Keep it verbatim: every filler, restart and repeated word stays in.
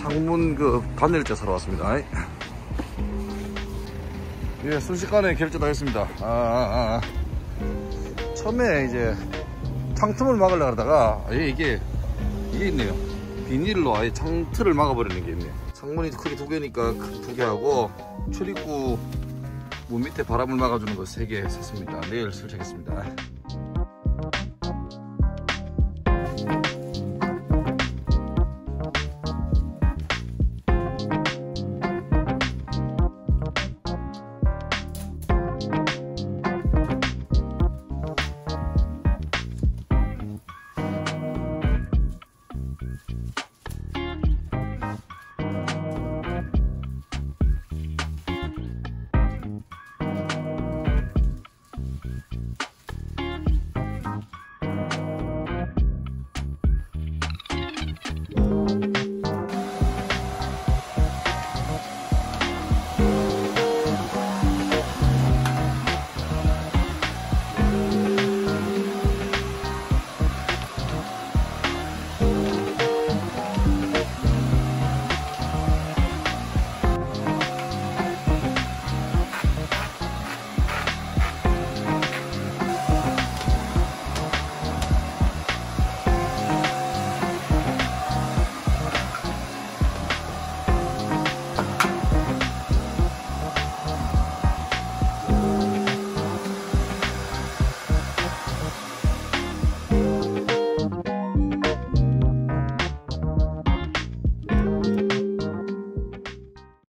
창문 그 바늘재 사러 왔습니다. 예, 순식간에 결제 다 했습니다. 아, 아, 아. 처음에 이제 창틈을 막으려고 하다가 예, 이게 이게 있네요. 비닐로 아예 창틀을 막아버리는 게 있네요. 창문이 크게 두 개니까 두 개 하고 출입구 문 밑에 바람을 막아주는 거 세 개 샀습니다. 내일 설치하겠습니다.